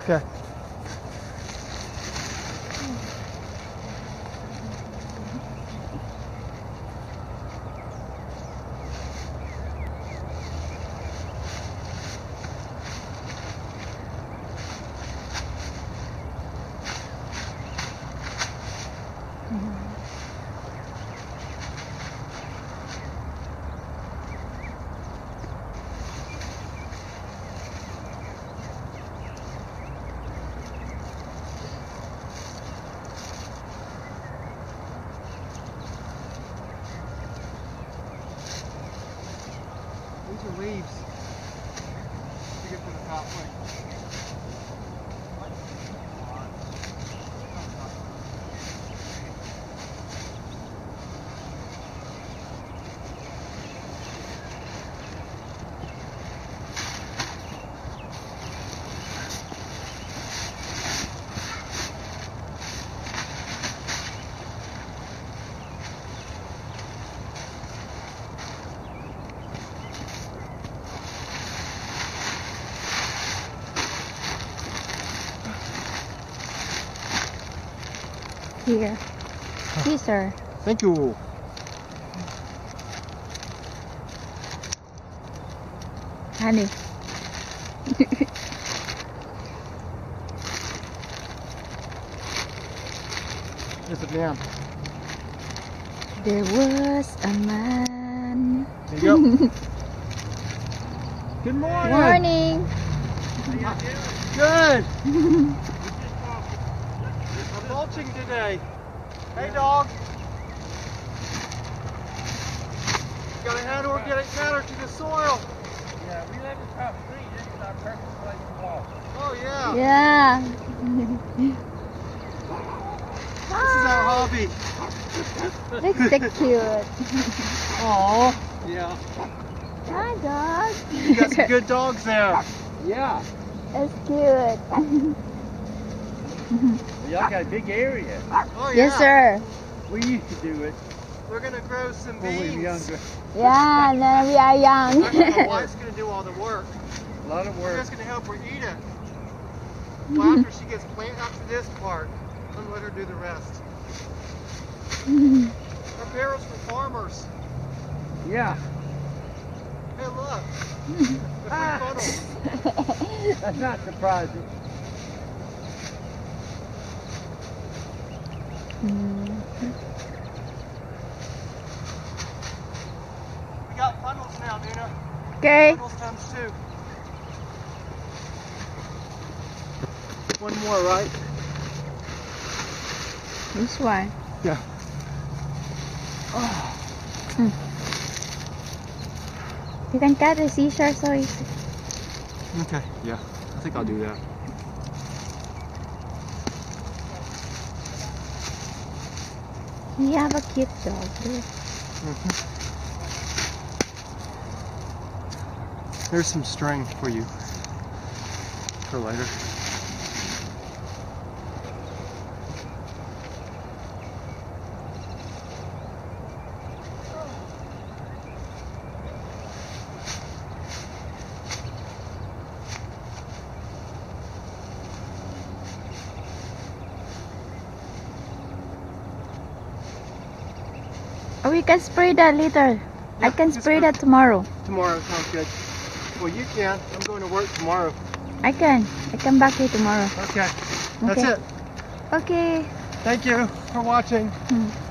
Okay. These are leaves to get to the pathway. Here. Here, sir. Thank you. Honey. There's a man. There was a man. There you go. Good morning. Morning. How you doing? Good. We're mulching today. Hey, dog. Gotta add organic matter to the soil. Yeah, we live across the street. This is our perfect place to walk. Oh yeah. Yeah. This is our hobby. Looks so cute. Aww. Yeah. Hi, dog. You got some good dogs there. Yeah. That's cute. Y'all got a big area. Oh yeah. Yes, sir. We used to do it We're gonna grow some when we were beans. younger. Yeah, now we are young. Actually, my wife's gonna do all the work. A lot of We're work. just gonna help her eat it. Well, after she gets planted, after this part, I'm gonna let her do the rest. Our parents were farmers. Yeah. Hey, look. The funnels. That's not surprising. We got funnels now, Nina. Okay. Funnels times 2. One more, right? This one. Yeah. You can cut the seashore so easy. Okay, yeah. I think I'll do that. You have a cute dog too. There's some string for you for later. Oh, we can spray that later. I can spray that tomorrow. Tomorrow sounds good. Well, you can. I'm going to work tomorrow. I can come back here tomorrow. Okay. That's Okay. it. Okay. Thank you for watching.